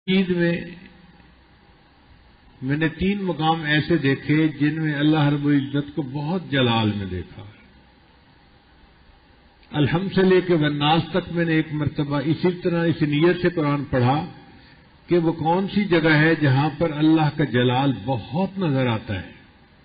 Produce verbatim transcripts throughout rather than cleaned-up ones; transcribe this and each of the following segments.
عید میں میں نے تین مقام ایسے دیکھے جن میں اللہ رب العزت کو بہت جلال میں دیکھا. الحمد سے لے کے والناس تک میں نے ایک مرتبہ اسی طرح اس نیت سے قرآن پڑھا کہ وہ کون سی جگہ ہے جہاں پر اللہ کا جلال بہت نظر آتا ہے.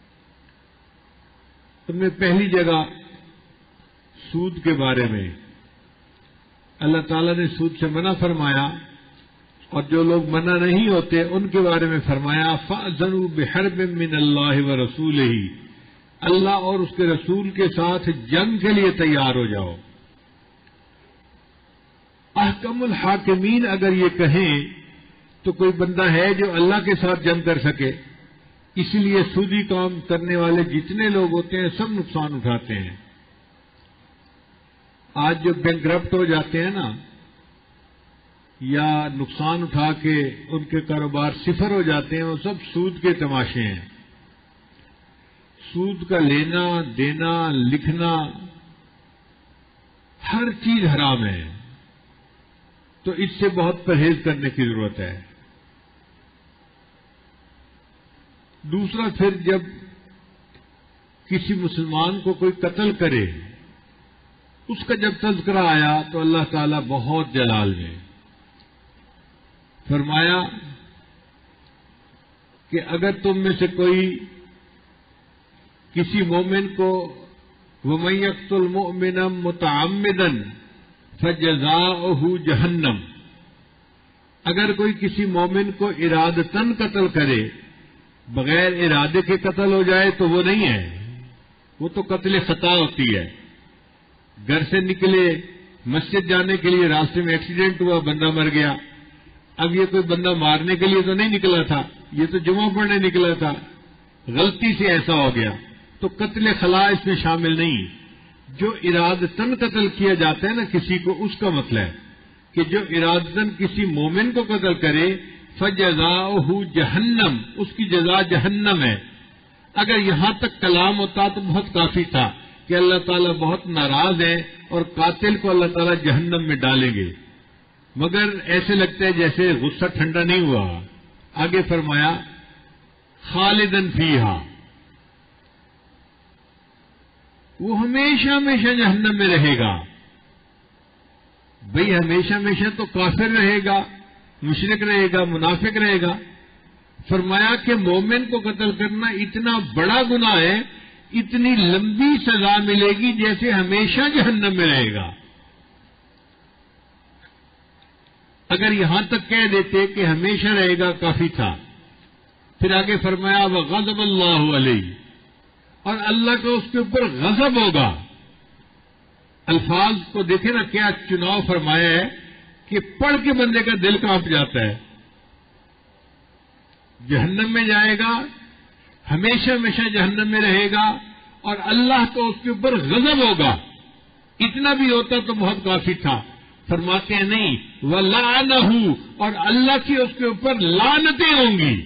تو میں پہلی جگہ سود کے بارے میں اللہ تعالیٰ نے سود سے منع فرمایا اور جو لوگ منع نہیں ہوتے ان کے بارے میں فرمایا فَأْذَنُوا بِحَرْبٍ مِّنَ اللَّهِ وَرَسُولِهِ، اللہ اور اس کے رسول کے ساتھ جنگ کے لیے تیار ہو جاؤ. احکم الحاکمین اگر یہ کہیں تو کوئی بندہ ہے جو اللہ کے ساتھ جنگ کر سکے؟ اس لیے سودی کام کرنے والے جتنے لوگ ہوتے ہیں سب نقصان اٹھاتے ہیں. آج جو بینکرپٹ ہو جاتے ہیں نا یا نقصان اٹھا کے ان کے کاروبار صفر ہو جاتے ہیں وہ سب سود کے تماشے ہیں. سود کا لینا دینا لکھنا ہر چیز حرام ہے، تو اس سے بہت پرہیز کرنے کی ضرورت ہے. دوسرا پھر جب کسی مسلمان کو کوئی قتل کرے اس کا جب تذکرہ آیا تو اللہ تعالیٰ بہت جلال میں فرمایا کہ اگر تم میں سے کوئی کسی مومن کو وَمَن يَقْتُلْ مُؤْمِنًا مُتَعَمِّدًا فَجَزَاؤُهُ جَهَنَّمُ، اگر کوئی کسی مومن کو ارادتاً قتل کرے، بغیر ارادے کے قتل ہو جائے تو وہ نہیں ہے، وہ تو قتل خطا ہوتی ہے. گھر سے نکلے مسجد جانے کے لیے راستے میں ایکسیڈنٹ ہوا بندہ مر گیا. اب یہ کوئی بندہ مارنے کے لیے تو نہیں نکلا تھا، یہ تو جمعہ پڑھنے نکلا تھا، غلطی سے ایسا ہو گیا تو قتل خلا اس میں شامل نہیں. جو ارادتاً قتل کیا جاتا ہے نا کسی کو، اس کا مطلب ہے کہ جو ارادتاً کسی مومن کو قتل کرے فَجَزَاؤُهُ جہنم، اس کی جزا جہنم ہے. اگر یہاں تک کلام ہوتا تو بہت کافی تھا کہ اللہ تعالیٰ بہت ناراض ہے اور قاتل کو اللہ تعالیٰ جہنم میں ڈالیں گے، مگر ایسے لگتا ہے جیسے غصہ ٹھنڈا نہیں ہوا. آگے فرمایا خالدن فیہا، وہ ہمیشہ ہمیشہ جہنم میں رہے گا. بھئی ہمیشہ ہمیشہ تو کافر رہے گا، مشرک رہے گا، منافق رہے گا. فرمایا کہ مومن کو قتل کرنا اتنا بڑا گناہ ہے، اتنی لمبی سزا ملے گی جیسے ہمیشہ جہنم میں رہے گا. اگر یہاں تک کہہ دیتے کہ ہمیشہ رہے گا کافی تھا. پھر آگے فرمایا وغضب اللہ علیہ، اور اللہ کا اس کے اوپر غضب ہوگا. الفاظ کو دیکھیں نا کیا چناؤ فرمایا ہے کہ پڑھ کے بندے کا دل کانپ جاتا ہے. جہنم میں جائے گا، ہمیشہ ہمیشہ جہنم میں رہے گا، اور اللہ کو اس کے اوپر غضب ہوگا. اتنا بھی ہوتا تو بہت کافی تھا. فرماتے ہیں نہیں، وَلَعَنَهُ، اور اللہ کی اس کے اوپر لعنتیں ہوں گی.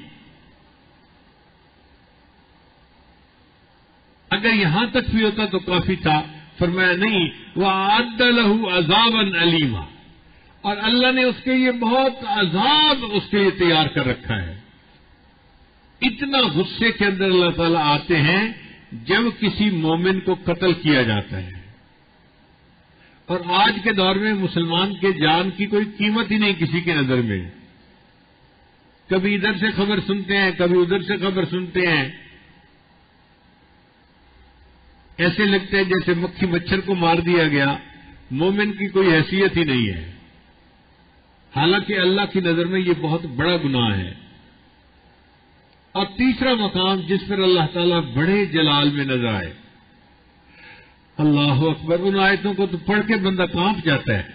اگر یہاں تک بھی ہوتا تو کافی تھا. فرمایا نہیں، وَأَعَدَّ لَهُ عَذَابًا عَلِيمًا، اور اللہ نے اس کے لیے بہت عذاب اس کے لیے تیار کر رکھا ہے. اتنا غصے کے اندر اللہ تعالیٰ آتے ہیں جب کسی مومن کو قتل کیا جاتا ہے. اور آج کے دور میں مسلمان کے جان کی کوئی قیمت ہی نہیں کسی کی نظر میں. کبھی ادھر سے خبر سنتے ہیں، کبھی ادھر سے خبر سنتے ہیں، ایسے لگتا ہے جیسے مکھی مچھر کو مار دیا گیا. مومن کی کوئی حیثیت ہی نہیں ہے. حالانکہ اللہ کی نظر میں یہ بہت بڑا گناہ ہے. اور تیسرا مقام جس پر اللہ تعالیٰ بڑے جلال میں نظر آئے، اللہ اکبر، ان آیتوں کو تو پڑھ کے بندہ کانپ جاتا ہے.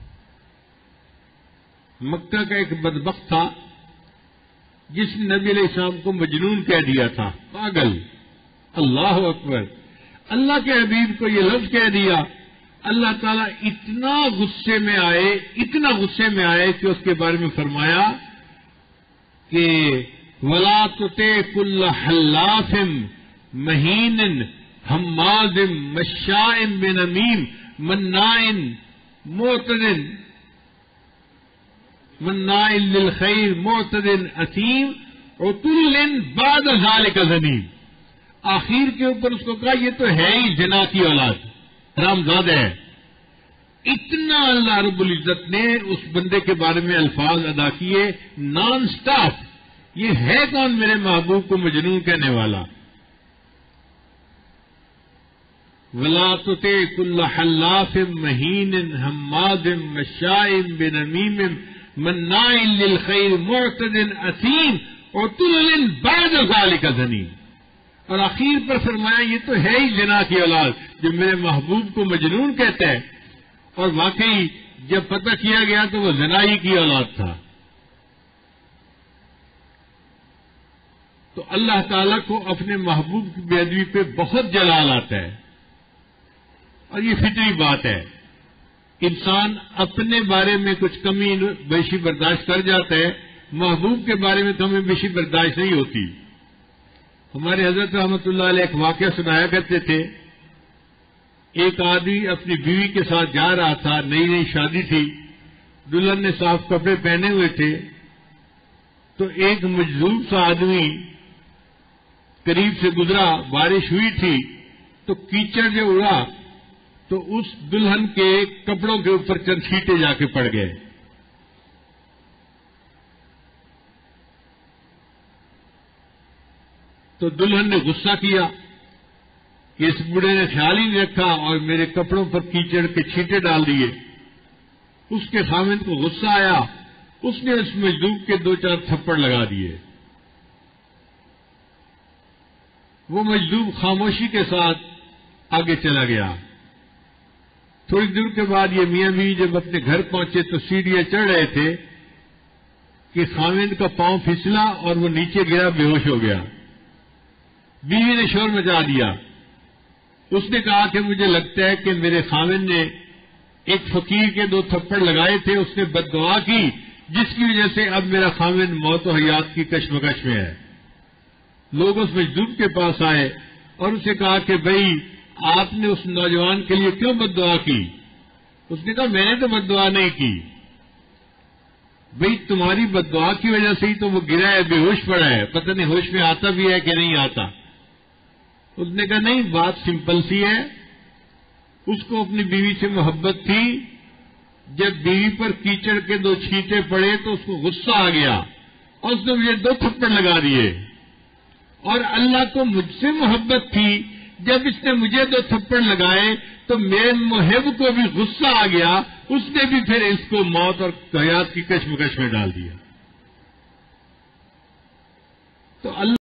مکہ کا ایک بدبخت تھا جس نے نبی علیہ السلام کو مجنون کہہ دیا تھا، پاگل. اللہ اکبر، اللہ کے حبیب کو یہ لفظ کہہ دیا. اللہ تعالیٰ اتنا غصے میں آئے، اتنا غصے میں آئے کہ اس کے بارے میں فرمایا کہ وَلَا تُطِعْ كُلَّ حَلَّافٍ مَّهِينٍ ہمازٍ مشاء بنمیم مناع معتد مناع للخیر معتد اثیم عتل بعد ذلک زنیم. آخر کے اوپر اس کو کہا یہ تو ہے ہی زنا کی اولاد، حرامزادہ ہے. اتنا اللہ رب العزت نے اس بندے کے بارے میں الفاظ ادا کیے نان سٹاپ. یہ ہے کون میرے محبوب کو مجنون کہنے والا؟ وَلَا تُطِعْ كُلَّ حَلَّافٍ مَّهِينٍ هَمَّازٍ مَّشَّاءٍ بِنَمِيمٍ مَّنَّاعٍ لِّلْخَيْرِ مُعْتَدٍ أَثِيمٍ عُتُلٍّ بَعْدَ ذَلِكَ زَنِيمٍ. اور آخر پر فرمایا یہ تو ہے ہی زنا کی اولاد جو میرے محبوب کو مجنون کہتا ہے. اور واقعی جب پتہ کیا گیا تو وہ زنائی کی اولاد تھا. تو اللہ تعالیٰ کو اپنے محبوب کی بے ادبی پہ بہت جلال آتا ہے، اور یہ فطری بات ہے. انسان اپنے بارے میں کچھ کمی بیشی برداشت کر جاتا ہے، محبوب کے بارے میں کمی بیشی برداشت نہیں ہوتی. ہمارے حضرت رحمۃ اللہ علیہ ایک واقعہ سنایا کرتے تھے. ایک آدمی اپنی بیوی کے ساتھ جا رہا تھا، نئی نئی شادی تھی، دلہن نے صاف کپڑے پہنے ہوئے تھے. تو ایک مجذوب سا آدمی قریب سے گزرا، بارش ہوئی تھی تو کیچڑ جو اڑا تو اس دلہن کے کپڑوں کے اوپر چند چھینٹے جا کے پڑ گئے. تو دلہن نے غصہ کیا کہ اس بوڑھے نے خیال ہی نہیں رکھا اور میرے کپڑوں پر کیچڑ کے چھینٹے ڈال دیے. اس کے خامند کو غصہ آیا، اس نے اس مجذوب کے دو چار تھپڑ لگا دیے. وہ مجذوب خاموشی کے ساتھ آگے چلا گیا. تھوڑی دور کے بعد یہ میاں بیوی جب اپنے گھر پہنچے تو سیڑھیاں چڑھ رہے تھے کہ خامند کا پاؤں پھسلا اور وہ نیچے گرا، بے ہوش ہو گیا. بیوی نے شور مچا دیا. اس نے کہا کہ مجھے لگتا ہے کہ میرے خامند نے ایک فقیر کے دو تھپڑ لگائے تھے، اس نے بد دعا کی جس کی وجہ سے اب میرا خامند موت و حیات کی کشمکش میں ہے. لوگ اس مجذوب کے پاس آئے اور اسے کہا کہ بھائی آپ نے اس نوجوان کے لیے کیوں بد دعا کی؟ اس نے کہا میں نے تو بد دعا نہیں کی. بھائی تمہاری بد دعا کی وجہ سے ہی تو وہ گرا ہے، بے ہوش پڑا ہے، پتہ نہیں ہوش میں آتا بھی ہے کہ نہیں آتا. اس نے کہا نہیں، بات سمپل سی ہے. اس کو اپنی بیوی سے محبت تھی. جب بیوی پر کیچڑ کے دو چھینٹے پڑے تو اس کو غصہ آ گیا اور اس نے مجھے دو تھپڑ لگا دیے. اور اللہ کو مجھ سے محبت تھی، جب اس نے مجھے دو تھپڑ لگائے تو میرے محب کو بھی غصہ آ گیا، اس نے بھی پھر اس کو موت اور حیات کی کشمکش میں ڈال دیا. تو اللہ